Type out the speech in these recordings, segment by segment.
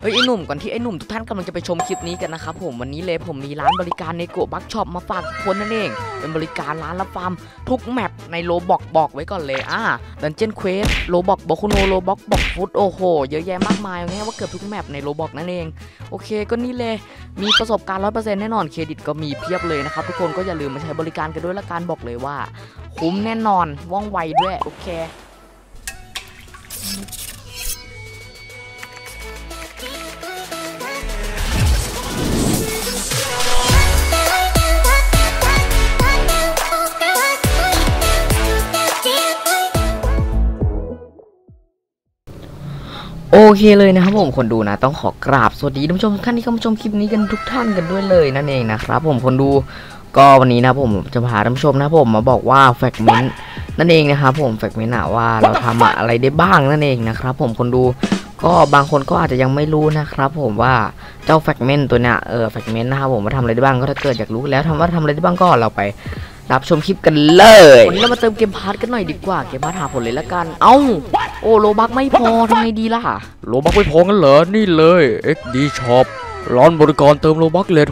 เฮ้ยไอ้หนุ่มก่อนที่ไอ้หนุ่มทุกท่านกำลังจะไปชมคลิปนี้กันนะครับผมวันนี้เลยผมมีร้านบริการในโกบักช็อปมาฝากทุกคนนั่นเองเป็นบริการร้านรับฟาร์มทุกแมปในโลบอกไว้ก่อนเลยดันเจี้ยนเควสโลบอกบอคุโนโลบอกฟุตโอ้โหเยอะแยะมากมายอย่างเงี้ยว่าเกือบทุกแมปในโลบอกนั่นเองโอเคก็นี่เลยมีประสบการณ์ 100% แน่นอนเครดิตก็มีเพียบเลยนะครับทุกคนก็อย่าลืมมาใช้บริการกันด้วยละกันบอกเลยว่าคุ้มแน่นอนว่องไวด้วยโอเคโอเคเลยนะครับผมคนดูนะต้องขอกราบสวัสดีท่านผู้ชมทุกท่านที่เข้ามาชมคลิปนี้กันทุกท่านกันด้วยเลยนั่นเองนะครับผมคนดูก็วันนี้นะผมจะพาท่านผู้ชมนะผมมาบอกว่าแฟกเมนต์นั่นเองนะครับผมแฟกเมนต์ว่าเราทำอะไรได้บ้างนั่นเองนะครับผมคนดูก็บางคนก็อาจจะยังไม่รู้นะครับผมว่าเจ้าแฟกเมนต์ตัวเนี้ยแฟกเมนต์นะครับผมมาทำอะไรได้บ้างก็ถ้าเกิดอยากรู้แล้วทำอะไรได้บ้างก็เราไปรับชมคลิปกันเลยวันนี้เรามาเติมเกมพาร์ทกันหน่อยดีกว่าเกมพาร์ทหาผลเลยละกันโอ้โลบักไม่พอทำไงดีล่ะโลบักไม่พอกันเหรอนี่เลย XD Shop ร้านบริการเติมโลบักเลท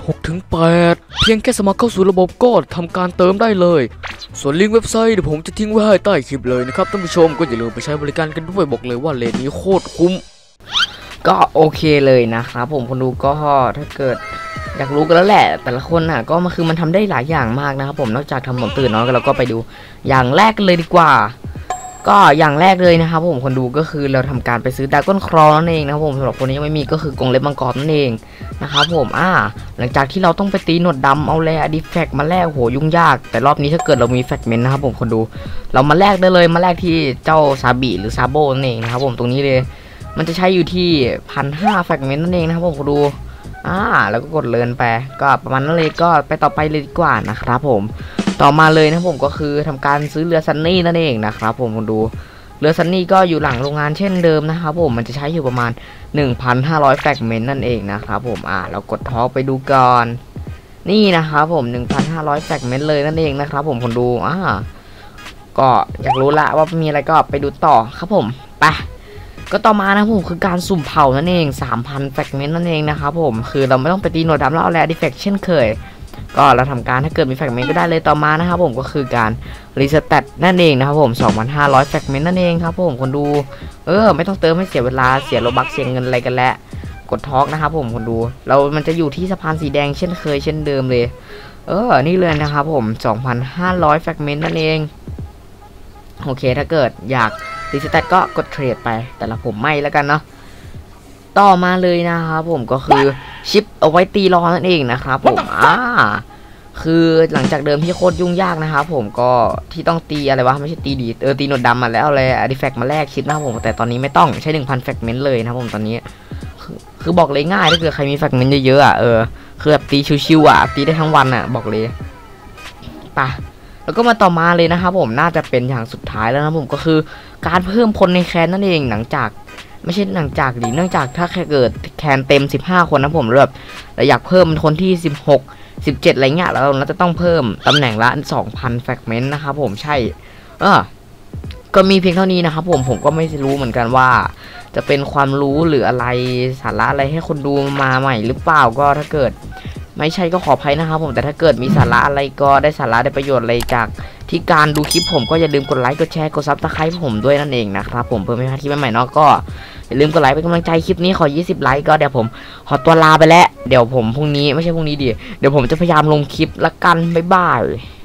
6-8 เพียงแค่สมัครเข้าสู่ระบบก็ทำการเติมได้เลยส่วนลิงก์เว็บไซต์เดี๋ยวผมจะทิ้งไว้ให้ใต้คลิปเลยนะครับท่านผู้ชมก็อย่าลืมไปใช้บริการกันด้วยบอกเลยว่าเลทนี้โคตรคุ้มก็โอเคเลยนะครับผมคนดูก็ถ้าเกิดอยากรู้กันแล้วแหละแต่ละคนก็มันทำได้หลายอย่างมากนะครับผมนอกจากทำผมตื่นนอนเราก็ไปดูอย่างแรกกันเลยดีกว่าก็อย่างแรกเลยนะครับผมคนดูก็คือเราทำการไปซื้อดราก้อนครอนั่นเองนะครับผมสำหรับคนนี้ยังไม่มีก็คือกรงเล็บมังกรนั่นเองนะครับผมหลังจากที่เราต้องไปตีหนวดดำเอาแร่ดิแฟกมาแลกโหยุ่งยากแต่รอบนี้ถ้าเกิดเรามีแฟกเมนต์นะครับผมคนดูเรามาแลกได้เลยมาแลกที่เจ้าซาบิหรือซาโบนั่นเองนะครับผมตรงนี้เลยมันจะใช้อยู่ที่ 1,500 แฟกเมนต์นั่นเองนะครับผมคนดูแล้วก็กดเลินไปก็ประมาณนั้นเลยก็ไปต่อไปเลยดีกว่านะครับผมต่อมาเลยนะผมก็คือทำการซื้อเรือซันนี่นั่นเองนะครับผมคนดูเรือซันนี่ก็อยู่หลังโรงงานเช่นเดิมนะครับผมมันจะใช้อยู่ประมาณ 1,500 แฟกเมนต์นั่นเองนะครับผมเรากดท็อปไปดูก่อนนี่นะครับผม 1,500 แฟกเมนต์เลยนั่นเองนะครับผมคนดูก็อยากรู้ละว่ามีอะไรก็ไปดูต่อครับผมไปก็ต่อมานะผมคือการสุ่มเผานั่นเอง 3,000 แฟกเมนต์นั่นเองนะครับผมคือเราไม่ต้องไปตีหนวดดำแล้วเอาแร่ดิเฟกเช่นเคยก็เราทำการถ้าเกิดมีแฟกเมนต์ก็ได้เลยต่อมานะครับผมก็คือการรีสแตทนั่นเองนะครับผม 2,500 แฟกเมนต์นั่นเองครับผมคนดูไม่ต้องเติมให้เสียเวลาเสียโลบักเสียเงินอะไรกันแล้วกดทอกนะครับผมคนดูมันจะอยู่ที่สะพานสีแดงเช่นเคยเช่นเดิมเลยนี่เลยนะครับผม 2,500 แฟกเมนต์นั่นเองโอเคถ้าเกิดอยากรีสแตทก็กดเทรดไปแต่ละผมไม่แล้วกันเนาะต่อมาเลยนะครับผมก็คือชิปเอาไว้ตีรอนั่นเองนะครับผมคือหลังจากเดิมที่โคตรยุ่งยากนะครับผมก็ที่ต้องตีอะไรวะไม่ใช่ตีดีตีหนวดดำมาแล้วอะไรอาร์ติแฟกต์มาแลกชิปนะครับผมแต่ตอนนี้ไม่ต้องใช้ 1,000 แฟกเมนต์เลยนะครับผมตอนนี้คือบอกเลยง่ายถ้าเกิดใครมีแฟกเมนต์เยอะๆคือแบบตีชิวๆตีได้ทั้งวันบอกเลยป่ะแล้วก็มาต่อมาเลยนะครับผมน่าจะเป็นอย่างสุดท้ายแล้วนะผมก็คือการเพิ่มคนในแคนนั่นเองเนื่องจากถ้าแค่เกิดแคนเต็ม15 คนนะผมแบบเราอยากเพิ่มคนที่16 17อะไรเงี้ยแล้วเราจะต้องเพิ่มตำแหน่งละ 2,000 แฟกเมนต์นะครับผมใช่ก็มีเพียงเท่านี้นะครับผมก็ไม่รู้เหมือนกันว่าจะเป็นความรู้หรืออะไรสาระอะไรให้คนดูมาใหม่หรือเปล่าก็ถ้าเกิดไม่ใช่ก็ขออภัยนะครับผมแต่ถ้าเกิดมีสาระอะไรก็ได้สาระได้ประโยชน์อะไรจากที่การดูคลิปผมก็อย่าลืมกดไลค์กดแชร์กดซับสไครป์ผมด้วยนั่นเองนะครับผมเพื่อไม่พลาดคลิปใหม่ๆเนาะก็อย่าลืมกดไลค์เป็นกำลังใจคลิปนี้ขอ20 ไลค์ก็เดี๋ยวผมขอตัวลาไปแล้วเดี๋ยวผมพรุ่งนี้ไม่ใช่พรุ่งนี้ดิเดี๋ยวผมจะพยายามลงคลิปละกันบ๊ายบาย